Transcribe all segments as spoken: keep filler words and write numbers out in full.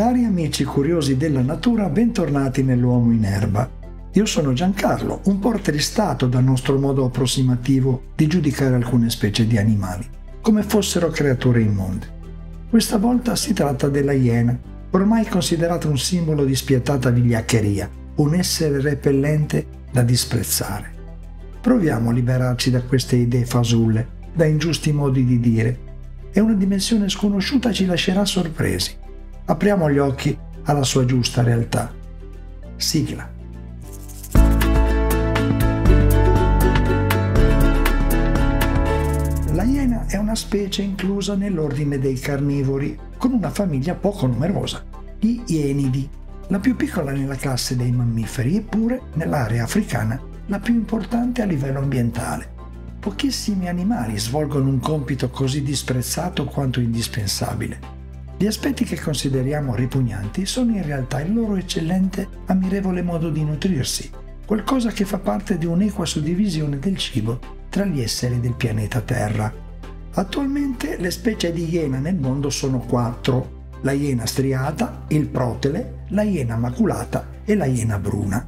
Cari amici curiosi della natura, bentornati nell'Uomo in Erba. Io sono Giancarlo, un po' tristato dal nostro modo approssimativo di giudicare alcune specie di animali, come fossero creature immonde. Questa volta si tratta della iena, ormai considerata un simbolo di spietata vigliaccheria, un essere repellente da disprezzare. Proviamo a liberarci da queste idee fasulle, da ingiusti modi di dire, e una dimensione sconosciuta ci lascerà sorpresi. Apriamo gli occhi alla sua giusta realtà. Sigla. La iena è una specie inclusa nell'ordine dei carnivori, con una famiglia poco numerosa, gli ienidi, la più piccola nella classe dei mammiferi, eppure nell'area africana la più importante a livello ambientale. Pochissimi animali svolgono un compito così disprezzato quanto indispensabile. Gli aspetti che consideriamo ripugnanti sono in realtà il loro eccellente, ammirevole modo di nutrirsi, qualcosa che fa parte di un'equa suddivisione del cibo tra gli esseri del pianeta Terra. Attualmente le specie di iena nel mondo sono quattro: la iena striata, il protele, la iena maculata e la iena bruna.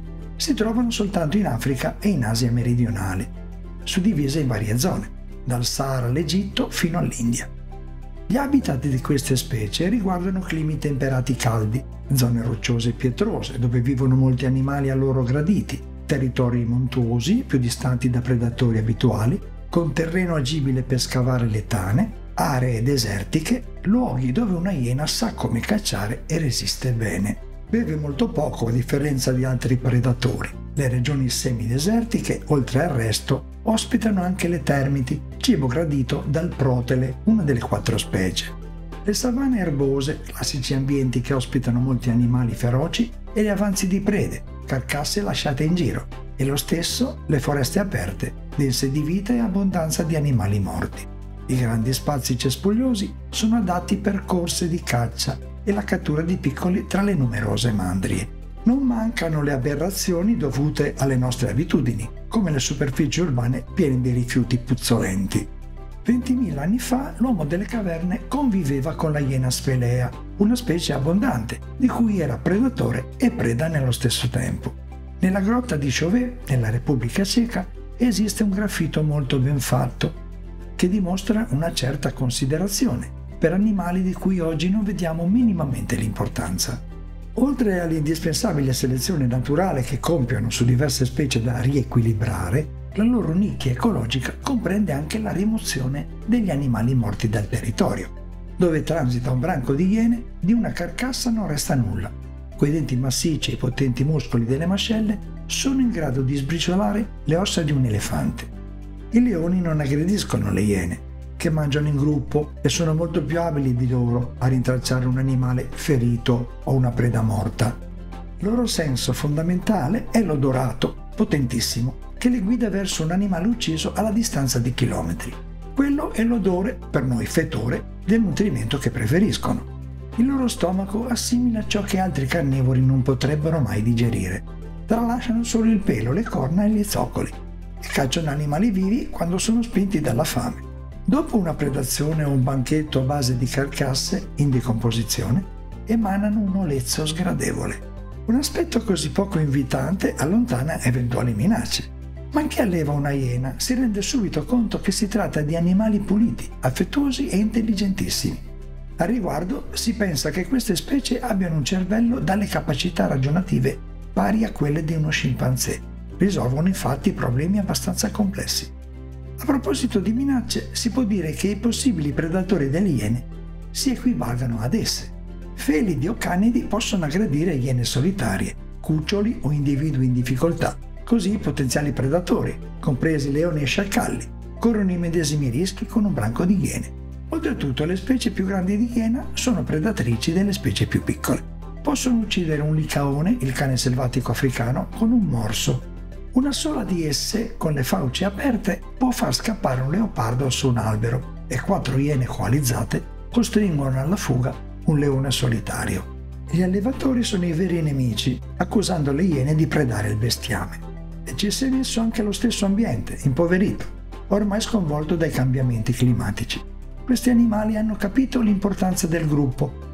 Si trovano soltanto in Africa e in Asia meridionale, suddivise in varie zone, dal Sahara all'Egitto fino all'India. Gli habitat di queste specie riguardano climi temperati caldi, zone rocciose e pietrose, dove vivono molti animali a loro graditi, territori montuosi, più distanti da predatori abituali, con terreno agibile per scavare le tane, aree desertiche, luoghi dove una iena sa come cacciare e resiste bene. Beve molto poco a differenza di altri predatori. Le regioni semidesertiche, oltre al resto, ospitano anche le termiti, cibo gradito dal protele, una delle quattro specie. Le savane erbose, classici ambienti che ospitano molti animali feroci, e gli avanzi di prede, carcasse lasciate in giro, e lo stesso le foreste aperte, dense di vita e abbondanza di animali morti. I grandi spazi cespugliosi sono adatti per corse di caccia e la cattura di piccoli tra le numerose mandrie. Non mancano le aberrazioni dovute alle nostre abitudini, come le superfici urbane piene di rifiuti puzzolenti. ventimila anni fa l'uomo delle caverne conviveva con la iena spelea, una specie abbondante, di cui era predatore e preda nello stesso tempo. Nella grotta di Chauvet, nella Repubblica Ceca, esiste un graffito molto ben fatto, che dimostra una certa considerazione per animali di cui oggi non vediamo minimamente l'importanza. Oltre all'indispensabile selezione naturale che compiono su diverse specie da riequilibrare, la loro nicchia ecologica comprende anche la rimozione degli animali morti dal territorio. Dove transita un branco di iene, di una carcassa non resta nulla. Quei denti massicci e i potenti muscoli delle mascelle sono in grado di sbriciolare le ossa di un elefante. I leoni non aggrediscono le iene, che mangiano in gruppo e sono molto più abili di loro a rintracciare un animale ferito o una preda morta. Il loro senso fondamentale è l'odorato, potentissimo, che li guida verso un animale ucciso alla distanza di chilometri. Quello è l'odore, per noi fetore, del nutrimento che preferiscono. Il loro stomaco assimila ciò che altri carnivori non potrebbero mai digerire. Tralasciano solo il pelo, le corna e gli zoccoli e cacciano animali vivi quando sono spinti dalla fame. Dopo una predazione o un banchetto a base di carcasse in decomposizione, emanano un olezzo sgradevole. Un aspetto così poco invitante allontana eventuali minacce. Ma chi alleva una iena si rende subito conto che si tratta di animali puliti, affettuosi e intelligentissimi. A riguardo si pensa che queste specie abbiano un cervello dalle capacità ragionative pari a quelle di uno scimpanzé. Risolvono infatti problemi abbastanza complessi. A proposito di minacce, si può dire che i possibili predatori delle iene si equivalgano ad esse. Felidi o canidi possono aggredire iene solitarie, cuccioli o individui in difficoltà, così i potenziali predatori, compresi leoni e sciacalli, corrono i medesimi rischi con un branco di iene. Oltretutto, le specie più grandi di iena sono predatrici delle specie più piccole. Possono uccidere un licaone, il cane selvatico africano, con un morso. Una sola di esse, con le fauci aperte, può far scappare un leopardo su un albero e quattro iene coalizzate costringono alla fuga un leone solitario. Gli allevatori sono i veri nemici, accusando le iene di predare il bestiame. E ci si è messo anche lo stesso ambiente, impoverito, ormai sconvolto dai cambiamenti climatici. Questi animali hanno capito l'importanza del gruppo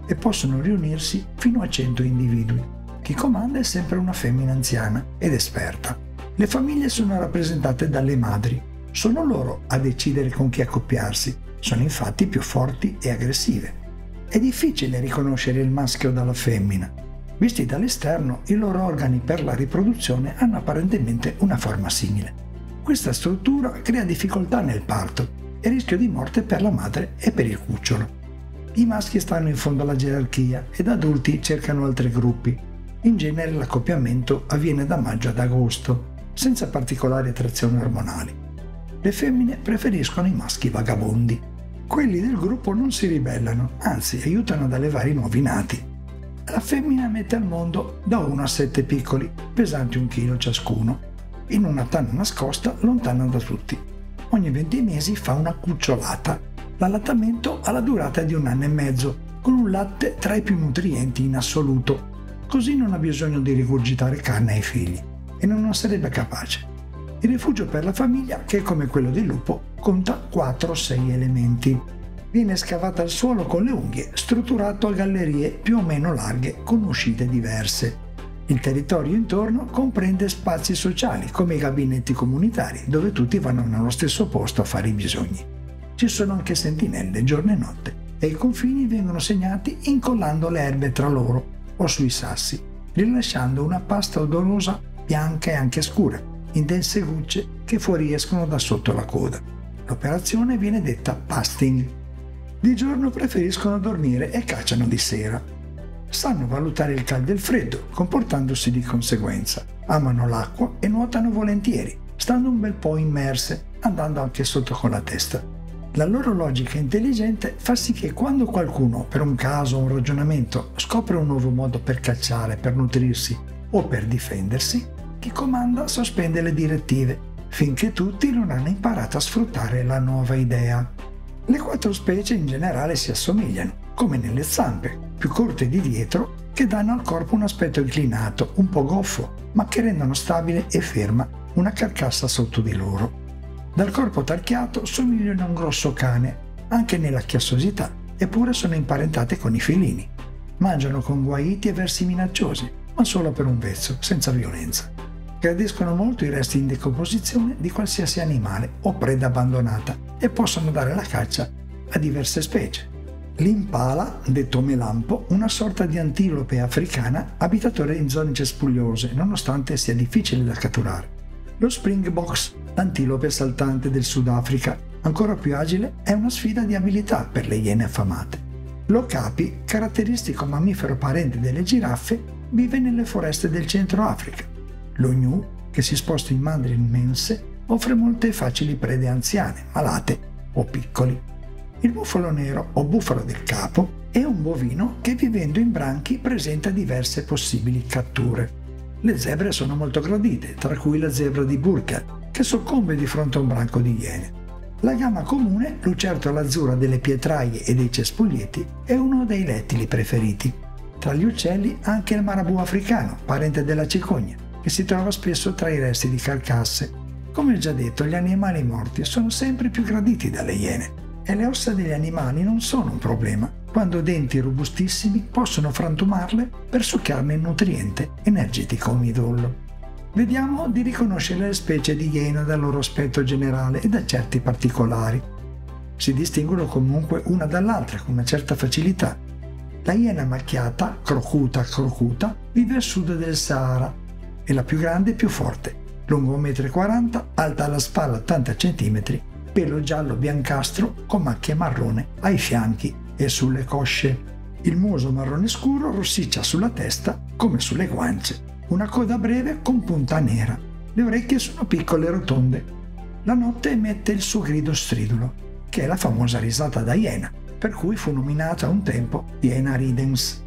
e possono riunirsi fino a cento individui. Chi comanda è sempre una femmina anziana ed esperta. Le famiglie sono rappresentate dalle madri. Sono loro a decidere con chi accoppiarsi. Sono infatti più forti e aggressive. È difficile riconoscere il maschio dalla femmina. Visti dall'esterno, i loro organi per la riproduzione hanno apparentemente una forma simile. Questa struttura crea difficoltà nel parto e rischio di morte per la madre e per il cucciolo. I maschi stanno in fondo alla gerarchia ed adulti cercano altri gruppi. In genere l'accoppiamento avviene da maggio ad agosto, senza particolari attrazioni ormonali. Le femmine preferiscono i maschi vagabondi. Quelli del gruppo non si ribellano, anzi aiutano ad allevare i nuovi nati. La femmina mette al mondo da uno a sette piccoli, pesanti un chilo ciascuno, in una tanna nascosta lontana da tutti. Ogni venti mesi fa una cucciolata. L'allattamento ha la durata di un anno e mezzo, con un latte tra i più nutrienti in assoluto. Così non ha bisogno di rigurgitare carne ai figli e non sarebbe capace. Il rifugio per la famiglia, che è come quello del lupo, conta quattro sei elementi. Viene scavata al suolo con le unghie, strutturato a gallerie più o meno larghe con uscite diverse. Il territorio intorno comprende spazi sociali come i gabinetti comunitari, dove tutti vanno nello stesso posto a fare i bisogni. Ci sono anche sentinelle giorno e notte e i confini vengono segnati incollando le erbe tra loro o sui sassi, rilasciando una pasta odorosa bianca e anche scura, in dense gocce che fuoriescono da sotto la coda. L'operazione viene detta pasting. Di giorno preferiscono dormire e cacciano di sera. Sanno valutare il caldo e il freddo, comportandosi di conseguenza. Amano l'acqua e nuotano volentieri, stando un bel po' immerse, andando anche sotto con la testa. La loro logica intelligente fa sì che quando qualcuno, per un caso o un ragionamento, scopre un nuovo modo per cacciare, per nutrirsi o per difendersi, chi comanda sospende le direttive, finché tutti non hanno imparato a sfruttare la nuova idea. Le quattro specie in generale si assomigliano, come nelle zampe, più corte di dietro, che danno al corpo un aspetto inclinato, un po' goffo, ma che rendono stabile e ferma una carcassa sotto di loro. Dal corpo tarchiato somigliano a un grosso cane, anche nella chiassosità, eppure sono imparentate con i felini. Mangiano con guaiti e versi minacciosi, ma solo per un vezzo, senza violenza. Gradiscono molto i resti in decomposizione di qualsiasi animale o preda abbandonata e possono dare la caccia a diverse specie. L'impala, detto melampo, una sorta di antilope africana abitatore in zone cespugliose, nonostante sia difficile da catturare. Lo springboks, l'antilope saltante del Sudafrica, ancora più agile, è una sfida di abilità per le iene affamate. L'okapi, caratteristico mammifero parente delle giraffe, vive nelle foreste del Centro Africa. Lo gnu, che si sposta in mandrie immense, offre molte facili prede anziane, malate o piccoli. Il bufalo nero o bufalo del capo è un bovino che vivendo in branchi presenta diverse possibili catture. Le zebre sono molto gradite, tra cui la zebra di Burka, che soccombe di fronte a un branco di iene. La gamma comune, lucertola azzurra delle pietraie e dei cespuglieti, è uno dei rettili preferiti. Tra gli uccelli anche il marabù africano, parente della cicogna, che si trova spesso tra i resti di carcasse. Come già detto, gli animali morti sono sempre più graditi dalle iene e le ossa degli animali non sono un problema, quando denti robustissimi possono frantumarle per succhiarne il nutriente energetico o midollo. Vediamo di riconoscere le specie di iena dal loro aspetto generale e da certi particolari. Si distinguono comunque una dall'altra con una certa facilità. La iena macchiata, crocuta crocuta, vive a sud del Sahara, è la più grande e più forte, lungo un metro e quaranta, alta alla spalla ottanta centimetri, pelo giallo biancastro con macchie marrone ai fianchi e sulle cosce. Il muso marrone scuro rossiccia sulla testa come sulle guance, una coda breve con punta nera. Le orecchie sono piccole e rotonde. La notte emette il suo grido stridulo, che è la famosa risata da iena, per cui fu nominata un tempo Iena ridens.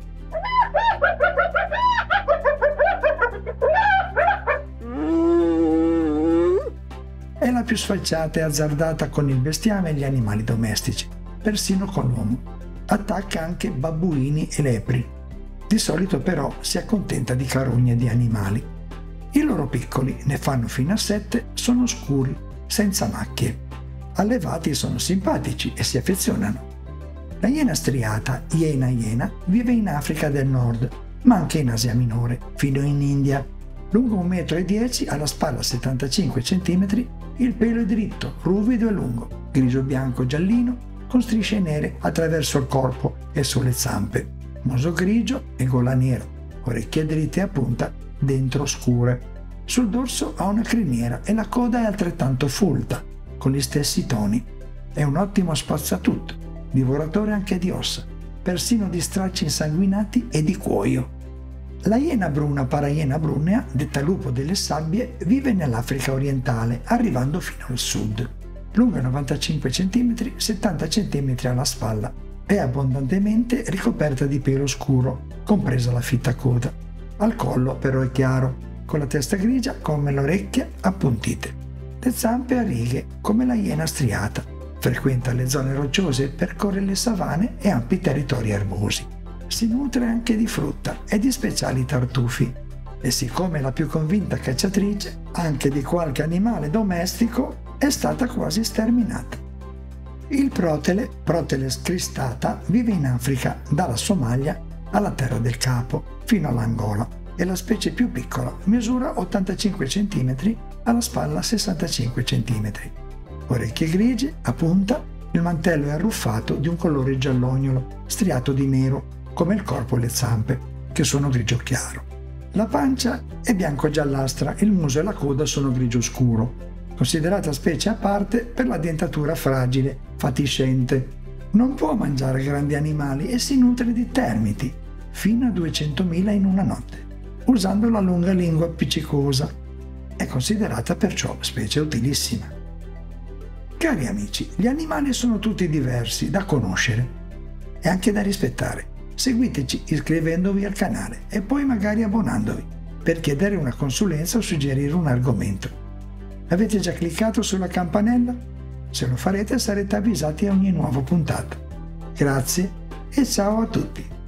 È la più sfacciata e azzardata con il bestiame e gli animali domestici, persino con l'uomo. Attacca anche babbuini e lepri. Di solito però si accontenta di carogne di animali. I loro piccoli, ne fanno fino a sette, sono scuri, senza macchie. Allevati sono simpatici e si affezionano. La iena striata, Iena iena, vive in Africa del Nord, ma anche in Asia Minore, fino in India. Lungo un metro e dieci, alla spalla settantacinque centimetri, il pelo è dritto, ruvido e lungo, grigio-bianco giallino, con strisce nere attraverso il corpo e sulle zampe, muso grigio e gola nera, orecchie dritte a punta, dentro scure. Sul dorso ha una criniera e la coda è altrettanto folta, con gli stessi toni. È un ottimo spazzatutto, divoratore anche di ossa, persino di stracci insanguinati e di cuoio. La iena bruna paraiena brunea, detta lupo delle sabbie, vive nell'Africa orientale, arrivando fino al sud. Lunga novantacinque centimetri, settanta centimetri alla spalla. È abbondantemente ricoperta di pelo scuro, compresa la fitta coda. Al collo però è chiaro, con la testa grigia come le orecchie appuntite. Le zampe a righe, come la iena striata. Frequenta le zone rocciose, percorre le savane e ampi territori erbosi. Si nutre anche di frutta e di speciali tartufi. E siccome è la più convinta cacciatrice, anche di qualche animale domestico, è stata quasi sterminata. Il protele, Proteles cristata, vive in Africa, dalla Somalia alla Terra del Capo, fino all'Angola. È la specie più piccola, misura ottantacinque centimetri, alla spalla sessantacinque centimetri. Orecchie grigie, a punta, il mantello è arruffato di un colore giallognolo, striato di nero, come il corpo e le zampe, che sono grigio chiaro. La pancia è bianco-giallastra, il muso e la coda sono grigio scuro. Considerata specie a parte per la dentatura fragile, fatiscente. Non può mangiare grandi animali e si nutre di termiti, fino a duecentomila in una notte, usando la lunga lingua appiccicosa. È considerata perciò specie utilissima. Cari amici, gli animali sono tutti diversi, da conoscere e anche da rispettare. Seguiteci iscrivendovi al canale e poi magari abbonandovi per chiedere una consulenza o suggerire un argomento. Avete già cliccato sulla campanella? Se lo farete sarete avvisati a ogni nuova puntata. Grazie e ciao a tutti!